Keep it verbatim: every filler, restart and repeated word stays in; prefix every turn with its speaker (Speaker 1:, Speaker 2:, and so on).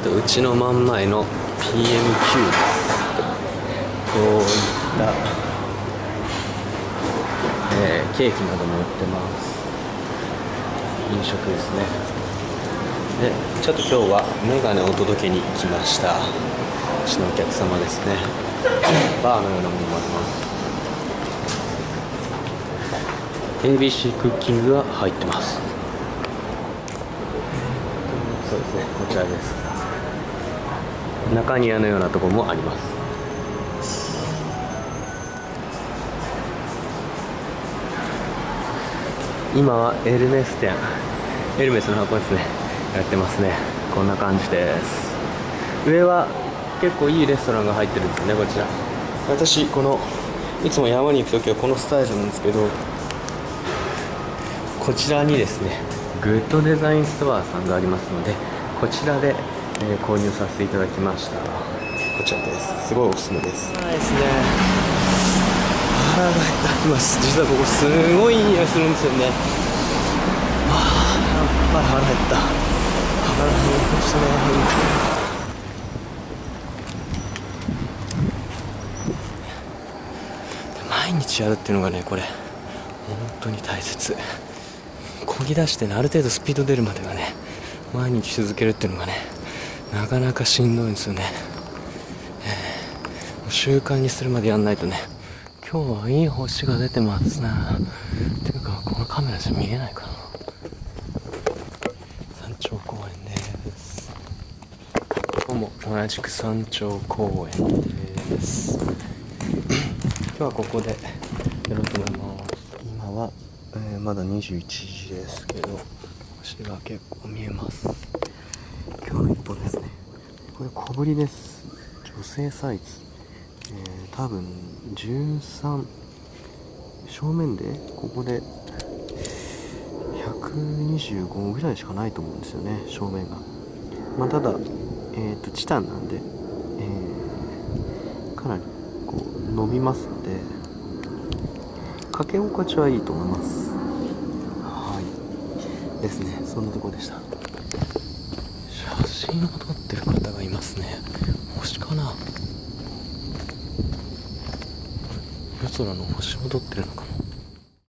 Speaker 1: とうちの真ん前の ピーエムキュー こういった、えー、ケーキなども売ってます。飲食ですね。でちょっと今日はメガネを届けに来ました。うちのお客様ですね。バーのようなものもあります。 エービーシー クッキングが入ってます。そうですね、こちらです。中庭のようなところもあります。今はエルメス店、エルメスの箱ですね、やってますね。こんな感じです。上は結構いいレストランが入ってるんですよね。こちら私このいつも山に行くときはこのスタイルなんですけど、こちらにですねグッドデザインストアさんがありますので、こちらで、えー、購入させていただきました。こちらです。すごいおすすめです。はいですね。腹が減った今実はここすごいいい匂いするんですよね。ああやっぱり腹減った。腹減りましたね。毎日やるっていうのがね、これ本当に大切。漕ぎ出してね、ある程度スピード出るまではね、毎日続けるっていうのがね、なかなかしんどいんですよね。えー、習慣にするまでやんないとね。今日はいい星が出てますね。ていうかこのカメラじゃ見えないかな。山頂公園です。ここも同じく山頂公園です。今日はここでやろうと思います。今は、えー、まだにじゅういちじですけど、星が結構見えます。今日の一本ですね。これ小ぶりです。女性サイズ、えー、多分じゅうさん、正面でここでひゃくにじゅうごぐらいしかないと思うんですよね、正面が。まあ、ただ、えー、とチタンなんで、えー、かなりこう伸びますのでかけ心地はいいと思います。はいですね。そんなところでした。写真を撮ってる方がいますね。星かな、夜空の星を撮ってるのかな。